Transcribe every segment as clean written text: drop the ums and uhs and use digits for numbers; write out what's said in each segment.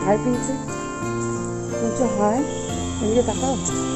High Pinchu, Pinchu hi, এদিকে তাকাও।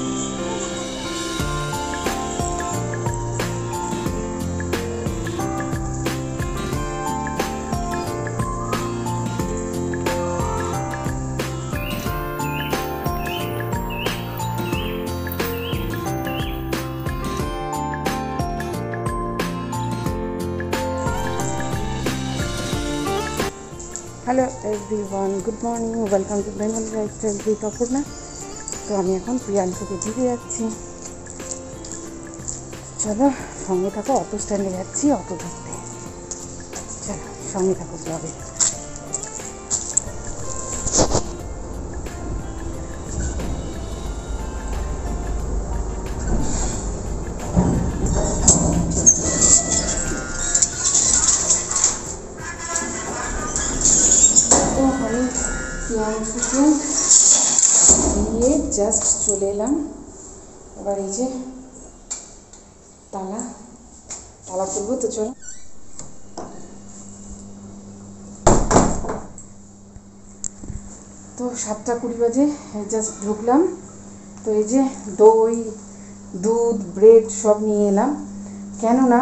Hello everyone, good morning, welcome to Bengal lifestyle with Apurna. তো আমি এখন প্রিয়াংশুকে দিতে যাচ্ছি। চলো সঙ্গে থাকো, অটো স্ট্যান্ডে যাচ্ছি অটো ধরতে। চলো সঙ্গে থাকো ব্লগে। প্রিয়াংশুকে নিয়ে জাস্ট চলে এলাম। এবার এই যে তালা খুলবো, তো চলো। তো 7:20 বাজে জাস্ট ঢুকলাম। তো এই যে দই, দুধ, ব্রেড সব নিয়ে এলাম, কেননা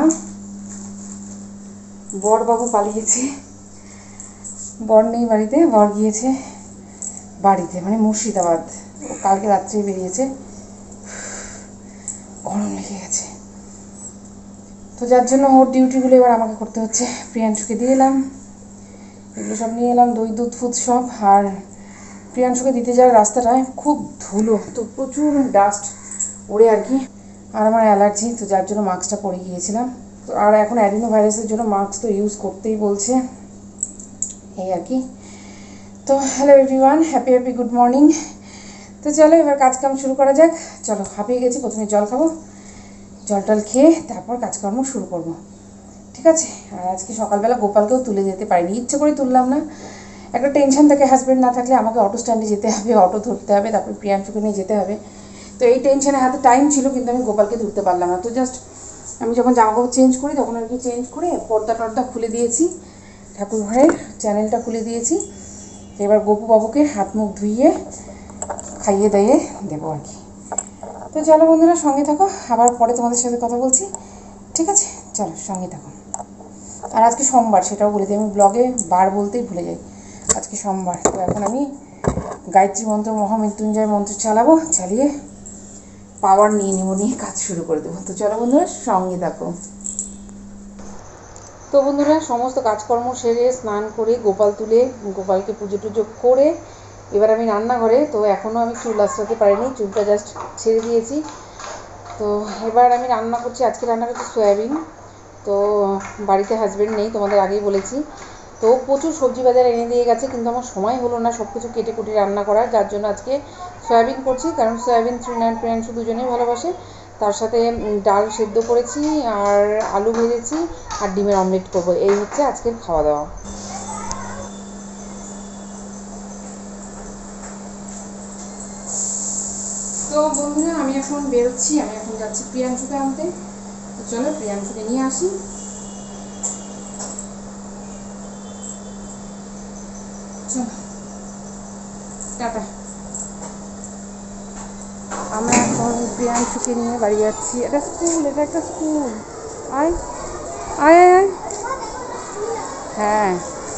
বরবাবু পালিয়েছে। বর নেই বাড়িতে, বর গিয়েছে বাড়িতে, মানে মুর্শিদাবাদ। ও কালকে রাত্রেই বেরিয়েছে, গরম লেগে গেছে। তো যার জন্য ওর ডিউটিগুলো এবার আমাকে করতে হচ্ছে। প্রিয়াংশুকে দিয়ে এলাম, এগুলো সব নিয়ে এলাম, দই দুধ ফুদ সব। আর প্রিয়াংশুকে দিতে যাওয়ার রাস্তাটায় খুব ধুলো, তো প্রচুর ডাস্ট ওড়ে আর কি। আর আমার অ্যালার্জি, তো যার জন্য মাস্কটা পরে গিয়েছিলাম। তো আর এখন অ্যাডিনো ভাইরাসের জন্য মাস্ক তো ইউজ করতেই বলছে, এই আর কি। তো hello everyone, happy good morning. তো চলো এবার কাজকাম শুরু করা যাক। চলো, হাঁপিয়ে গেছি, প্রথমে জল খাবো, জল টল খেয়ে তারপর কাজকর্ম শুরু করব, ঠিক আছে। আর আজকে সকালবেলা গোপালকেও তুলে যেতে পারিনি, ইচ্ছে করে তুললাম না। একটা টেনশন থাকে, হাজব্যান্ড না থাকলে আমাকে অটো স্ট্যান্ডে যেতে হবে, অটো ধরতে হবে, তারপর প্রিয়াংশুকে নিয়ে যেতে হবে। তো এই টেনশনে হাতে টাইম ছিল, কিন্তু আমি গোপালকে ধরতে পারলাম না। তো জাস্ট আমি যখন জামাকাপড় চেঞ্জ করি তখন আর কি চেঞ্জ করে পর্দা টর্দা খুলে দিয়েছি, ঠাকুর ঘরের চ্যানেলটা খুলে দিয়েছি। এবার গপু বাবুকে হাত মুখ ধুইয়ে খাইয়ে দাইয়ে দেবো আর কি। তো চলো বন্ধুরা, সঙ্গে থাকো, আবার পরে তোমাদের সাথে কথা বলছি, ঠিক আছে। চলো সঙ্গে থাকো। আর আজকে সোমবার, সেটাও বলে দিই, আমি ব্লগে বার বলতেই ভুলে যাই। আজকে সোমবার, তো এখন আমি গায়ত্রী মন্ত্র, মহামৃত্যুঞ্জয় মন্ত্র চালাবো, চালিয়ে পাওয়ার নিয়ে নেবো, নিয়ে কাজ শুরু করে দেবো। তো চলো বন্ধুরা, সঙ্গে থাকো। তো বন্ধুরা, সমস্ত কাজকর্ম সেরে স্নান করে গোপাল তুলে গোপালকে পুজো টুজো করে এবার আমি রান্নাঘরে। তো এখনও আমি চুল আঁচড়াতে পারিনি, চুলটা জাস্ট ছেড়ে দিয়েছি। তো এবার আমি রান্না করছি, আজকে রান্না করছি সয়াবিন। তো বাড়িতে হাজব্যান্ড নেই, তোমাদের আগেই বলেছি। তো প্রচুর সবজি বাজার এনে দিয়ে গেছে, কিন্তু আমার সময় হলো না সব কিছু কেটে কুটে রান্না করার, যার জন্য আজকে সয়াবিন করছি। কারণ সয়াবিন ত্রিনারায়ণ প্রিয়াংশু দুজনেই ভালোবাসে। তার সাথে ডাল সেদ্ধ করেছি, আর আলু ভেজেছি, আর ডিমের অমলেট করবো। এই হচ্ছে আজকের খাওয়া দাওয়া। তো বন্ধুরা, আমি এখন বেরোচ্ছি, আমি এখন যাচ্ছি প্রিয়াংশুকে আনতে। তো চলো প্রিয়াংশুকে নিয়ে আসি। চলো টাটা। আমরা এখন প্রিয়াংশুকে নিয়ে বাড়ি যাচ্ছি। এটা স্কুল, এটা একটা স্কুল। আয় আয় আয় আয়। হ্যাঁ,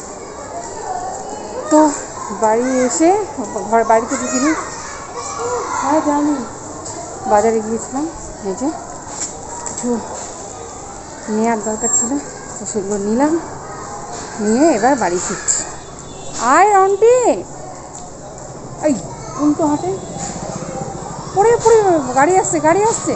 তো বাড়ি এসে বাড়িতে ঢুকিনি। হ্যাঁ জানি, বাজারে গিয়েছিলাম, এই যে কিছু নেওয়ার দরকার ছিল, তো সেগুলো নিলাম, নিয়ে এবার বাড়ি ফিরছি। আয় আন্টি, এই উল্টো হাটে পড়ে পড়ে, গাড়ি আসছে গাড়ি আসছে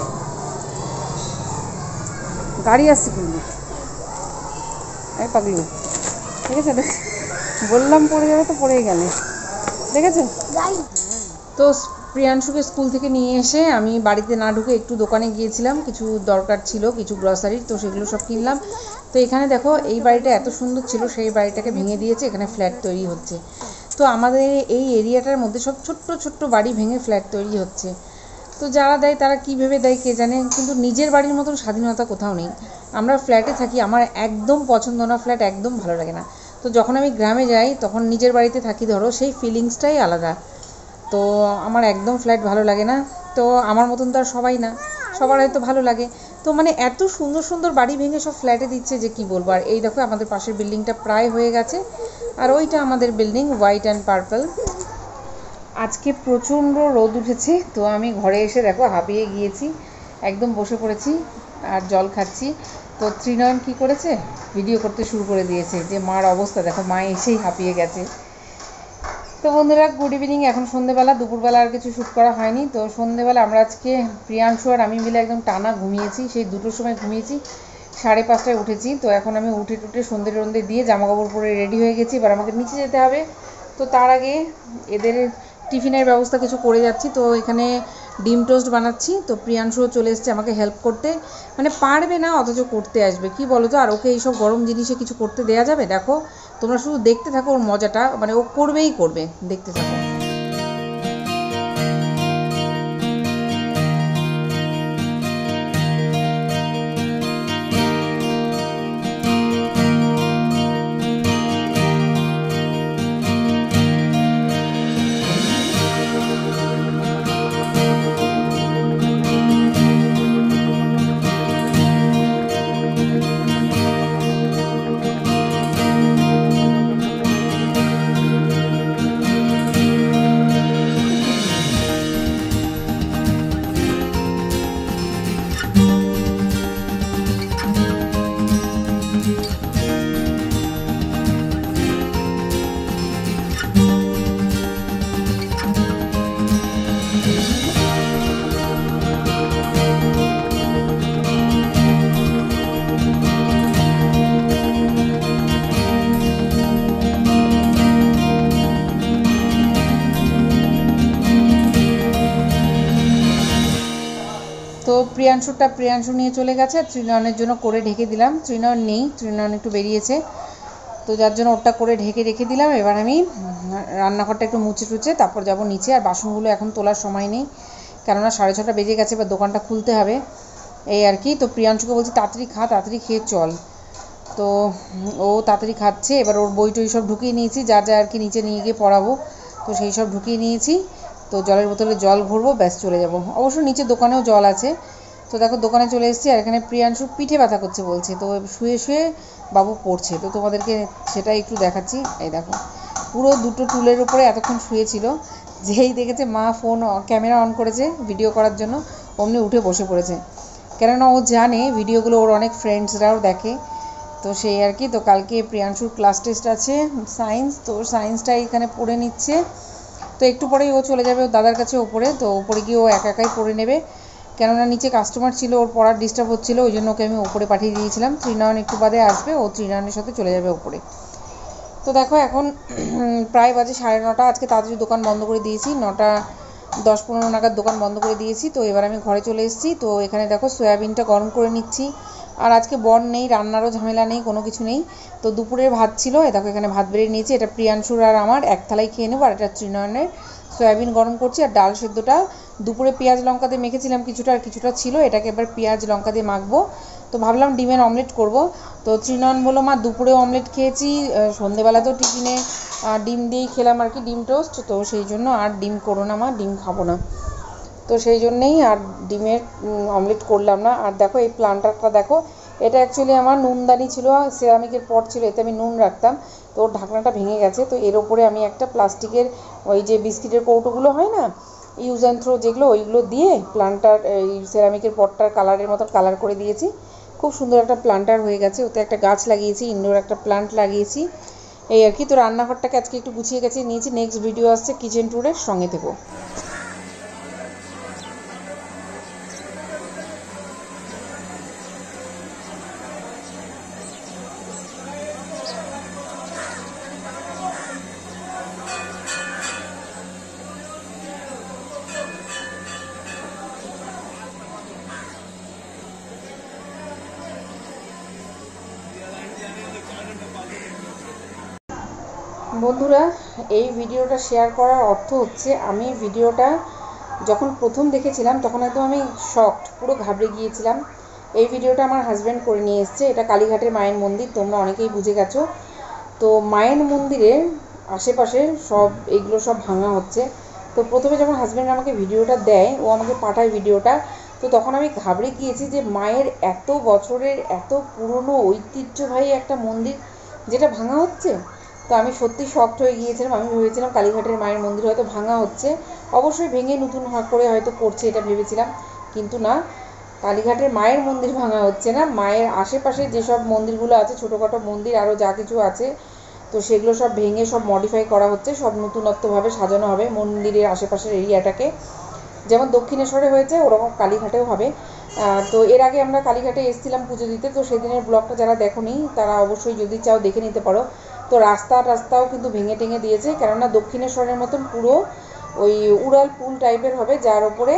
গাড়ি আসছে কিন্তু। এই পাগলু, ঠিক আছে, বললাম পড়ে যাবে, তো পড়েই গেলে, দেখেছো। তো প্রিয়াংশুকে স্কুল থেকে নিয়ে এসে আমি বাড়িতে না ঢুকে একটু দোকানে গিয়েছিলাম, কিছু দরকার ছিল, কিছু গ্রসারির, তো সেগুলো সব কিনলাম। তো এখানে দেখো, এই বাড়িটা এত সুন্দর ছিল, সেই বাড়িটাকে ভেঙে দিয়েছে, এখানে ফ্ল্যাট তৈরি হচ্ছে। তো আমাদের এই এরিয়াটার মধ্যে সব ছোট্ট ছোট্ট বাড়ি ভেঙে ফ্ল্যাট তৈরি হচ্ছে। তো যারা দেয় তারা কী ভেবে দেয় কে জানে, কিন্তু নিজের বাড়ির মতন স্বাধীনতা কোথাও নেই। আমরা ফ্ল্যাটে থাকি, আমার একদম পছন্দ না ফ্ল্যাট, একদম ভালো লাগে না। তো তো যখন আমি গ্রামে যাই তখন নিজের বাড়িতে থাকি ধরো, সেই ফিলিংসটাই আলাদা। তো আমার একদম ফ্ল্যাট ভালো লাগে না। তো আমার মতন তো আর সবাই না, সবার হয়তো ভালো লাগে। তো মানে এত সুন্দর সুন্দর বাড়ি ভেঙে সব ফ্ল্যাটে দিচ্ছে যে কি বলবো। আর এই দেখো আমাদের পাশের বিল্ডিংটা প্রায় হয়ে গেছে, আর ওইটা আমাদের বিল্ডিং, হোয়াইট অ্যান্ড পার্পল। আজকে প্রচণ্ড রোদ উঠেছে, তো আমি ঘরে এসে দেখো হাঁপিয়ে গিয়েছি, একদম বসে পড়েছি আর জল খাচ্ছি। তো ত্রিনয়ন কী করেছে, ভিডিও করতে শুরু করে দিয়েছে, যে মার অবস্থা দেখো, মা এসেই হাঁপিয়ে গেছে। তো বন্ধুরা গুড ইভিনিং। এখন সন্ধেবেলা, দুপুরবেলা আর কিছু শ্যুট করা হয়নি। তো সন্ধেবেলা আমরা আজকে প্রিয়াংশু আর আমি মিলে একদম টানা ঘুমিয়েছি, সেই 2টোর সময় ঘুমিয়েছি, 5:30টায় উঠেছি। তো এখন আমি উঠে সন্ধে টন্ধে দিয়ে জামাকাপড় পরে রেডি হয়ে গেছি, এবার আমাকে নিচে যেতে হবে। তো তার আগে এদের টিফিনের ব্যবস্থা কিছু করে যাচ্ছি। তো এখানে ডিম টোস্ট বানাচ্ছি। তো প্রিয়াংশুও চলে এসছে আমাকে হেল্প করতে, মানে পারবে না অথচ করতে আসবে, কি বলো তো। আর ওকে এইসব গরম জিনিসে কিছু করতে দেয়া যাবে? দেখো তোমরা শুধু দেখতে থাকো ওর মজাটা, মানে ও করবেই করবে, দেখতে থাকো। তো প্রিয়াংশু নিয়ে চলে গেছে, ত্রিনয়নের জন্য করে ঢেকে দিলাম। ত্রিনয়ন নেই, ত্রিনয়ন একটু বেরিয়েছে, তো যার জন্য ওটা করে ঢেকে রেখে দিলাম। এবার আমি রান্নাঘরটা একটু মুছে টুচে তারপর যাব নিচে। আর বাসনগুলো এখন তোলার সময় নেই, কেননা 6:30 বেজে গেছে, এবার দোকানটা খুলতে হবে, এই আর কি। তো প্রিয়াংশুকে বলছি তাড়াতাড়ি খা, তাড়াতাড়ি খেয়ে চল। তো ও তাড়াতাড়ি খাচ্ছে। এবার ওর বই টই সব ঢুকিয়ে নিয়েছি, যা যা আর কি নিচে নিয়ে গিয়ে পড়াবো, তো সেই সব ঢুকিয়ে নিয়েছি। তো জলের বোতলে জল ভরবো, ব্যাস চলে যাব। অবশ্য নিচে দোকানেও জল আছে। তো দেখো দোকানে চলে এসেছি, আর এখানে প্রিয়াংশু পিঠে ব্যথা করছে বলছে, তো শুয়ে শুয়ে বাবু পড়ছে। তো তোমাদেরকে সেটাই একটু দেখাচ্ছি। এই দেখো পুরো 2টো টুলের উপরে এতক্ষণ শুয়েছিল, যেই দেখেছে মা ফোন ক্যামেরা অন করেছে ভিডিও করার জন্য, অমনি উঠে বসে পড়েছে। কেননা ও জানে ভিডিওগুলো ওর অনেক ফ্রেন্ডসরাও দেখে, তো সেই আর কি। তো কালকে প্রিয়াংশুর ক্লাস টেস্ট আছে সায়েন্স, তো সায়েন্সটাই এখানে পড়ে নিচ্ছে। তো একটু পরেই ও চলে যাবে ওর দাদার কাছে ওপরে, তো ওপরে গিয়ে ও একা একাই পড়ে নেবে, কেননা নিচে কাস্টমার ছিল, ওর পড়ার ডিস্টার্ব হচ্ছিলো, ওই জন্য ওকে আমি ওপরে পাঠিয়ে দিয়েছিলাম। ত্রিনয়ন একটু বাদে আসবে, ও ত্রিনয়নের সাথে চলে যাবে ওপরে। তো দেখো এখন প্রায় বাজে 9:30। আজকে তাড়াতাড়ি দোকান বন্ধ করে দিয়েছি, 9:10-15 নাগাদ দোকান বন্ধ করে দিয়েছি। তো এবার আমি ঘরে চলে এসেছি। তো এখানে দেখো সয়াবিনটা গরম করে নিচ্ছি। আর আজকে বর নেই, রান্নারও ঝামেলা নেই, কোনো কিছু নেই। তো দুপুরের ভাত ছিল, দেখো এখানে ভাত বেড়ে নিয়েছি, এটা প্রিয়াংশুর আর আমার এক থালায় খেয়ে নেবো, আর এটা ত্রিনয়নের। সয়াবিন গরম করছি, আর ডাল সেদ্ধটা দুপুরে পেঁয়াজ লঙ্কা দিয়ে মেখেছিলাম কিছুটা, আর কিছুটা ছিল, এটাকে এবার পেঁয়াজ লঙ্কা দিয়ে মাখবো। তো ভাবলাম ডিমের অমলেট করব। তো ত্রিনয়ন বললো মা দুপুরে অমলেট খেয়েছি, সন্ধেবেলাতেও টিফিনে ডিম দিয়েই খেলাম আর কি, ডিম টোস্ট, তো সেই জন্য আর ডিম করো না মা, ডিম খাবো না। তো সেই জন্যেই আর ডিমের অমলেট করলাম না। আর দেখো এই প্লান্টারটা দেখো, এটা অ্যাকচুয়ালি আমার নুনদানি ছিল, সেরামিকের পট ছিল, এতে আমি নুন রাখতাম। তো ওর ঢাকনাটা ভেঙে গেছে, তো এর ওপরে আমি একটা প্লাস্টিকের ওই যে বিস্কিটের কৌটোগুলো হয় না, ইউজ অ্যান্ড থ্রো যেগুলো, ওইগুলো দিয়ে প্লান্টার এই সেরামিকের পটটার কালারের মতো কালার করে দিয়েছি। খুব সুন্দর একটা প্লান্টার হয়ে গেছে, ওতে একটা গাছ লাগিয়েছি, ইনডোর একটা প্লান্ট লাগিয়েছি, এই আর কি। তো রান্নাঘরটাকে আজকে একটু গুছিয়ে গেছে নিয়েছি। নেক্সট ভিডিও আসছে কিচেন ট্যুরের, সঙ্গে থেকো। বন্ধুরা এই ভিডিওটা শেয়ার করার অর্থ হচ্ছে, আমি ভিডিওটা যখন প্রথম দেখেছিলাম তখন একদম আমি শকড, পুরো ঘাবড়ে গিয়েছিলাম। এই ভিডিওটা আমার হাজব্যান্ড করে নিয়ে এসছে, এটা কালীঘাটের মায়ের মন্দির, তোমরা অনেকেই বুঝে গেছো। তো মায়ের মন্দিরের আশেপাশে সব এগুলো সব ভাঙা হচ্ছে। তো প্রথমে যখন হাজব্যান্ড আমাকে ভিডিওটা দেয়, ও আমাকে পাঠায় ভিডিওটা, তো তখন আমি ঘাবড়ে গিয়েছি যে মায়ের এত বছরের এত পুরনো ঐতিহ্যবাহী একটা মন্দির যেটা ভাঙা হচ্ছে। তো আমি সত্যি শকড হয়ে গিয়েছিলাম। আমি ভেবেছিলাম কালীঘাটের মায়ের মন্দির হয়তো ভাঙা হচ্ছে, অবশ্যই ভেঙে নতুন করে হয়তো করছে এটা ভেবেছিলাম, কিন্তু না, কালীঘাটের মায়ের মন্দির ভাঙা হচ্ছে না, মায়ের আশেপাশে যেসব মন্দিরগুলো আছে, ছোটোখাটো মন্দির আরও যা কিছু আছে, তো সেগুলো সব ভেঙে সব মডিফাই করা হচ্ছে, সব নতুনত্বভাবে সাজানো হবে মন্দিরের আশেপাশের এরিয়াটাকে। যেমন দক্ষিণেশ্বরে হয়েছে ওরকম কালীঘাটেও হবে। তো এর আগে আমরা কালীঘাটে এসেছিলাম পুজো দিতে, তো সেদিনের ব্লগটা যারা দেখোনি তারা অবশ্যই যদি চাও দেখে নিতে পারো। তো রাস্তাও কিন্তু ভেঙে টেঙে দিয়েছে, কেননা দক্ষিণেশ্বরের মতন পুরো ওই উড়াল পুল টাইপের হবে, যার ওপরে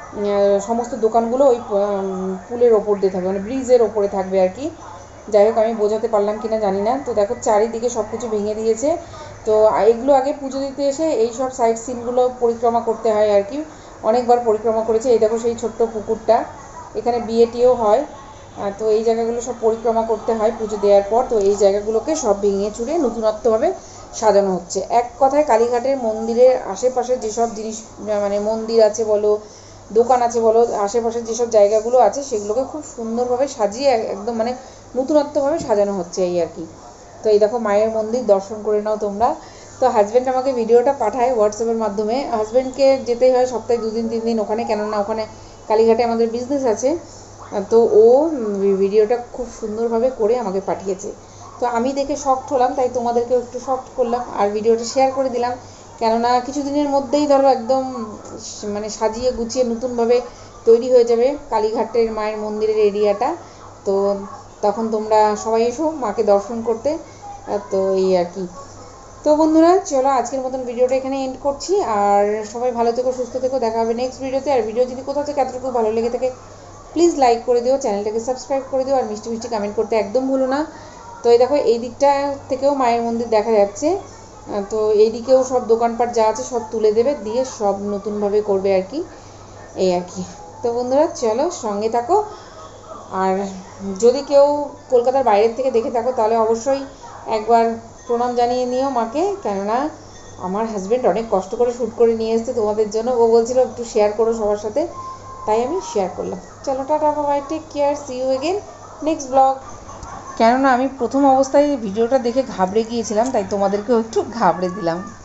সমস্ত দোকানগুলো ওই পুলের ওপর দিয়ে থাকবে, মানে ব্রিজের ওপরে থাকবে আর কি। যাই হোক, আমি বোঝাতে পারলাম কিনা জানি না। তো দেখো চারিদিকে সব কিছু ভেঙে দিয়েছে। তো এগুলো আগে পুজো দিতে এসে এই সব সাইড সিনগুলো পরিক্রমা করতে হয় আর কি। অনেকবার পরিক্রমা করেছে। এই দেখো সেই ছোট্ট পুকুরটা, এখানে বিয়ে টিয়েও হয়। তো এই জায়গাগুলো সব পরিক্রমা করতে হয় পুজো দেওয়ার পর। তো এই জায়গাগুলোকে সব ভেঙে চুরে নতুনত্বভাবে সাজানো হচ্ছে। এক কথায় কালীঘাটের মন্দিরের আশেপাশে যেসব জিনিস, মানে মন্দির আছে বলো, দোকান আছে বলো, আশেপাশের যেসব জায়গাগুলো আছে সেগুলোকে খুব সুন্দরভাবে সাজিয়ে একদম মানে নতুনত্বভাবে সাজানো হচ্ছে এই আর কি। তো এই দেখো মায়ের মন্দির, দর্শন করে নাও তোমরা। তো হাজব্যান্ড আমাকে ভিডিওটা পাঠায় হোয়াটসঅ্যাপের মাধ্যমে। হাজব্যান্ডকে যেতেই হয় সপ্তাহে 2 দিন 3 দিন ওখানে, কেননা ওখানে কালীঘাটে আমাদের বিজনেস আছে। তো ও ভিডিওটা খুব সুন্দরভাবে করে আমাকে পাঠিয়েছে। তো আমি দেখে শকড হলাম, তাই তোমাদেরকেও একটু শকড করলাম আর ভিডিওটা শেয়ার করে দিলাম। কেননা কিছুদিনের মধ্যেই ধরো একদম মানে সাজিয়ে গুছিয়ে নতুনভাবে তৈরি হয়ে যাবে কালীঘাটের মায়ের মন্দিরের এরিয়াটা। তো তখন তোমরা সবাই এসো মাকে দর্শন করতে। তো এই আর কি। তো বন্ধুরা চলো আজকের মতন ভিডিওটা এখানে এন্ড করছি। আর সবাই ভালো থেকো, সুস্থ থেকো, দেখা হবে নেক্সট ভিডিওতে। আর ভিডিও যদি কোথাও থেকে এতটুকু ভালো লেগে থাকে প্লিজ লাইক করে দিও, চ্যানেলটাকে সাবস্ক্রাইব করে দিও, আর মিষ্টি মিষ্টি কমেন্ট করতে একদম ভুলো না। তো এই দেখো এই দিকটা থেকেও মায়ের মন্দির দেখা যাচ্ছে। তো এই দিকেও সব দোকানপাট যা আছে সব তুলে দেবে, দিয়ে সব নতুনভাবে করবে আর কি, এই আর কি। তো বন্ধুরা চলো সঙ্গে থাকো। আর যদি কেউ কলকাতার বাইরের থেকে দেখে থাকো তাহলে অবশ্যই একবার প্রণাম জানিয়ে নিও মাকে, কেননা আমার হাজব্যান্ড অনেক কষ্ট করে শ্যুট করে নিয়ে এসেছে তোমাদের জন্য। ও বলছিল একটু শেয়ার করো সবার সাথে, তাই আমি শেয়ার করলাম। চলো tata, bye, take care, see you again next blog. কেননা আমি প্রথম অবস্থায় ভিডিওটা দেখে ঘাবড়ে গিয়েছিলাম, তাই তোমাদেরকেও একটু ঘাবড়ে দিলাম।